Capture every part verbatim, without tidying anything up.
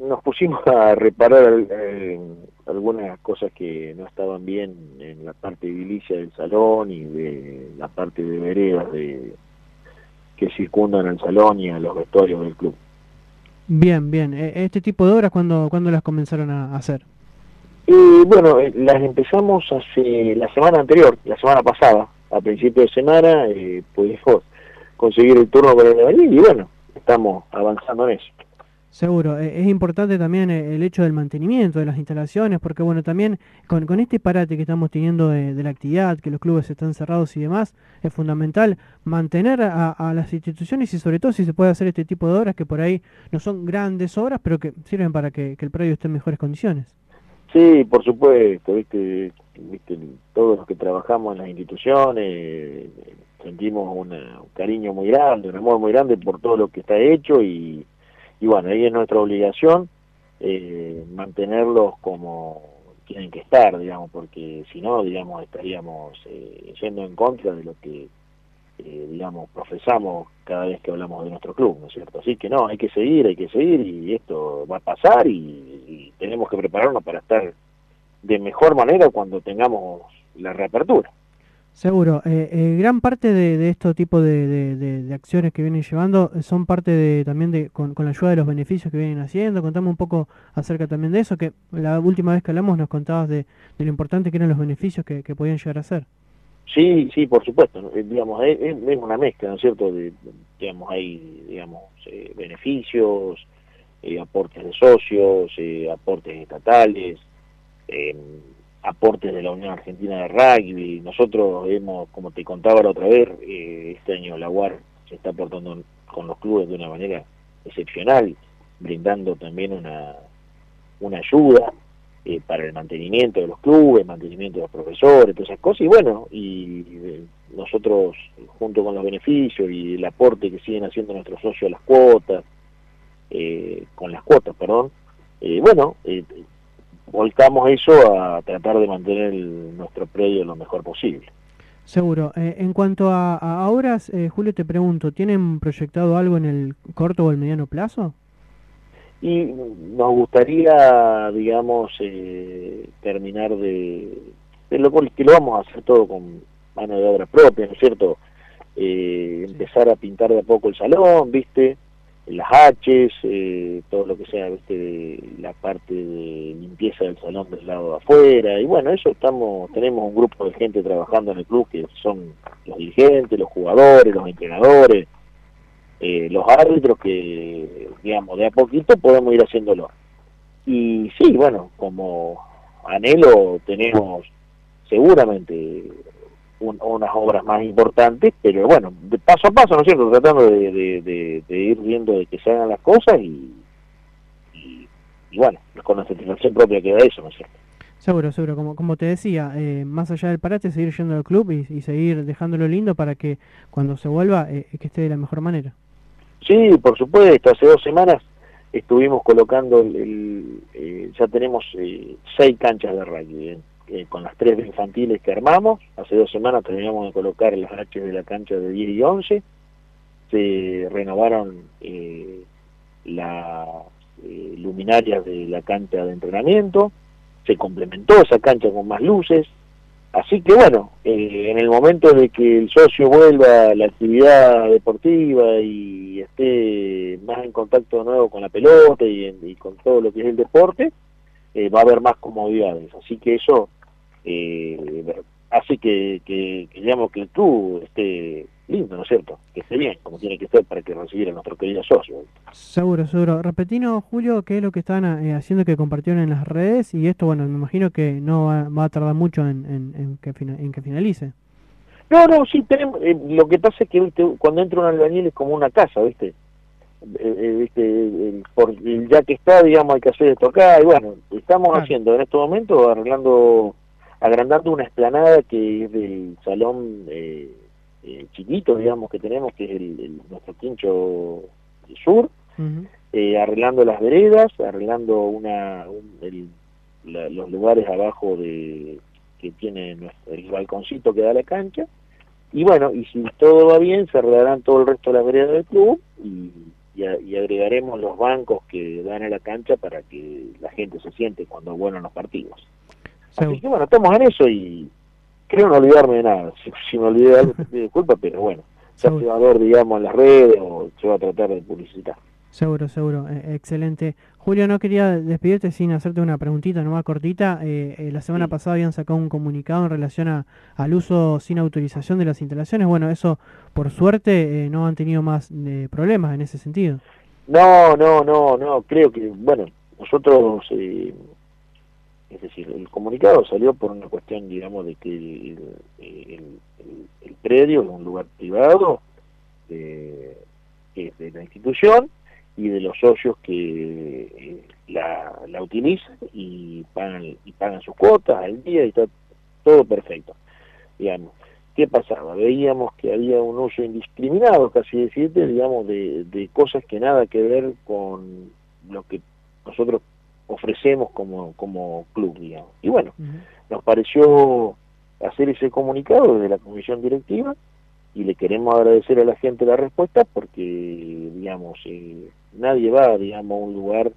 nos pusimos a reparar eh, algunas cosas que no estaban bien en la parte edilicia del salón y de la parte de veredas de, que circundan al salón y a los vestuarios del club. Bien, bien. E- Este tipo de obras, ¿cuándo, ¿cuándo las comenzaron a hacer? Y bueno, eh, las empezamos hace la semana anterior, la semana pasada, a principio de semana, eh, pudimos conseguir el turno con el albañil y bueno, estamos avanzando en eso. Seguro, e- es importante también eh, el hecho del mantenimiento de las instalaciones, porque bueno, también con, con este parate que estamos teniendo de, de la actividad, que los clubes están cerrados y demás, es fundamental mantener a, a las instituciones y sobre todo si se puede hacer este tipo de obras que por ahí no son grandes obras, pero que sirven para que, que el predio esté en mejores condiciones. Sí, por supuesto, viste, viste, todos los que trabajamos en las instituciones eh, sentimos una, un cariño muy grande, un amor muy grande por todo lo que está hecho y, y bueno, ahí es nuestra obligación eh, mantenerlos como tienen que estar, digamos, porque si no, digamos, estaríamos eh, yendo en contra de lo que eh, digamos, profesamos cada vez que hablamos de nuestro club, ¿no es cierto? Así que no, hay que seguir, hay que seguir y esto va a pasar y, y tenemos que prepararnos para estar de mejor manera cuando tengamos la reapertura. Seguro, eh, eh, gran parte de, de estos tipos de, de- de- de acciones que vienen llevando eh, son parte de, también de, con, con la ayuda de los beneficios que vienen haciendo. Contame un poco acerca también de eso, que la última vez que hablamos nos contabas de, de lo importante que eran los beneficios que, que podían llegar a ser. Sí, sí, por supuesto, ¿no? Eh, digamos, es, es- es una mezcla, ¿no es cierto? De, digamos, hay, digamos, eh, beneficios, eh, aportes de socios, eh, aportes estatales, eh, aportes de la Unión Argentina de Rugby. Nosotros hemos, como te contaba la otra vez, eh, este año la U A R se está aportando con los clubes de una manera excepcional, brindando también una, una ayuda eh, para el mantenimiento de los clubes, mantenimiento de los profesores, todas esas cosas, y bueno, y eh, nosotros, junto con los beneficios y el aporte que siguen haciendo nuestros socios a las cuotas, eh, con las cuotas, perdón, eh, bueno, eh, volcamos eso a tratar de mantener el, nuestro predio lo mejor posible. Seguro. Eh, en cuanto a, a obras, eh, Julio, te pregunto, ¿tienen proyectado algo en el corto o el mediano plazo? Y nos gustaría, digamos, eh, terminar de, de lo que lo vamos a hacer todo con mano de obra propia, ¿no es cierto? Eh, Sí. empezar a pintar de a poco el salón, ¿viste? Las haches, eh, todo lo que sea, ¿viste? De la parte de limpieza del salón del lado de afuera, y bueno, eso estamos, tenemos un grupo de gente trabajando en el club que son los dirigentes, los jugadores, los entrenadores, eh, los árbitros que, digamos, de a poquito podemos ir haciéndolo. Y sí, bueno, como anhelo tenemos seguramente un, unas obras más importantes, pero bueno, de paso a paso, ¿no es cierto? Tratando de, de, de, de ir viendo de que se hagan las cosas y, y, y bueno, con la satisfacción propia que da eso, ¿no es cierto? Seguro, seguro. Como, como te decía, eh, más allá del parate, seguir yendo al club y, y seguir dejándolo lindo para que cuando se vuelva, eh, que esté de la mejor manera. Sí, por supuesto, hace dos semanas estuvimos colocando, el, el eh, ya tenemos eh, seis canchas de rugby, ¿eh? Eh, con las tres infantiles que armamos, hace dos semanas terminamos de colocar las H de la cancha de diez y once, se renovaron eh, las eh, luminarias de la cancha de entrenamiento, se complementó esa cancha con más luces, así que bueno, eh, en el momento de que el socio vuelva a la actividad deportiva y esté más en contacto de nuevo con la pelota y, y con todo lo que es el deporte, eh, va a haber más comodidades, así que eso eh, hace que, que, que, digamos, que el club esté lindo, ¿no es cierto? Que esté bien, como tiene que ser para que recibir a nuestro querido socio. Seguro, seguro. Repetinos, Julio, qué es lo que están eh, haciendo que compartieron en las redes y esto, bueno, me imagino que no va, va a tardar mucho en, en, en que, fina- en que finalice. No, no, sí, tenemos, eh, lo que pasa es que, ¿viste? Cuando entra un albañil es como una casa, ¿viste? Eh, eh, ¿viste? El, por, el ya que está, digamos, hay que hacer esto acá, y bueno, estamos Claro. haciendo en este momento, arreglando, agrandando una explanada que es del salón eh, eh, chiquito, digamos, que tenemos, que es el, el, nuestro quincho sur, Ujú. eh, arreglando las veredas, arreglando una, un, el, la, los lugares abajo de que tiene nuestro, el balconcito que da a la cancha, y bueno, y si todo va bien, se arreglarán todo el resto de las veredas del club, y, y, a, y agregaremos los bancos que dan a la cancha para que la gente se siente cuando vuelan los partidos. Seguro. Así que bueno, estamos en eso y creo no olvidarme de nada. Si, si me olvidé de algo, te pido disculpas, pero bueno, ya se va a ver, digamos, en las redes o se va a tratar de publicitar. Seguro, seguro, eh, excelente. Julio, no quería despedirte sin hacerte una preguntita nomás cortita. Eh, eh, la semana sí. pasada habían sacado un comunicado en relación a, al uso sin autorización de las instalaciones. Bueno, eso, por suerte, eh, no han tenido más eh, problemas en ese sentido. No, no, no, no, creo que, bueno, nosotros, eh, es decir, el comunicado salió por una cuestión, digamos, de que el, el, el, el predio es un lugar privado de, que es de la institución, y de los socios que eh, la, la utilizan y pagan y pagan sus cuotas al día y está todo perfecto. Digamos, ¿qué pasaba? Veíamos que había un uso indiscriminado, casi decirte, digamos, de, de cosas que nada que ver con lo que nosotros ofrecemos como, como club, digamos. Y bueno, uh-huh. nos pareció hacer ese comunicado desde la comisión directiva y le queremos agradecer a la gente la respuesta porque, digamos, eh, nadie va, digamos, a un lugar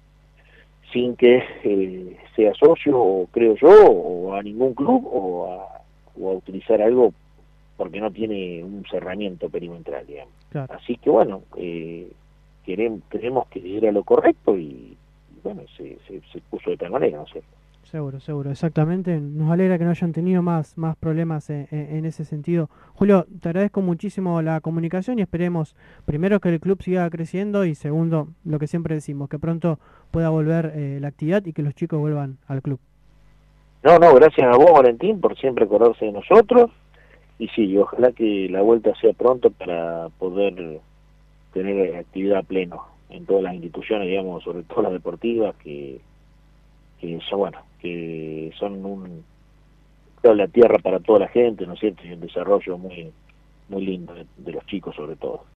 sin que eh, sea socio, o creo yo, o a ningún club, o a, o a utilizar algo porque no tiene un cerramiento perimetral, digamos. Claro. Así que, bueno, eh, queremos, creemos que era lo correcto y, y bueno, se, se, se puso de tal manera, ¿no es cierto? Seguro, seguro, exactamente. Nos alegra que no hayan tenido más, más problemas en, en, en ese sentido. Julio, te agradezco muchísimo la comunicación y esperemos, primero, que el club siga creciendo y segundo, lo que siempre decimos, que pronto pueda volver eh, la actividad y que los chicos vuelvan al club. No, no, gracias a vos, Valentín, por siempre acordarse de nosotros y sí, ojalá que la vuelta sea pronto para poder tener actividad a pleno en todas las instituciones, digamos, sobre todo las deportivas, que que son, bueno, que son un la tierra para toda la gente, ¿no es cierto? Y un desarrollo muy muy lindo de, de los chicos sobre todo.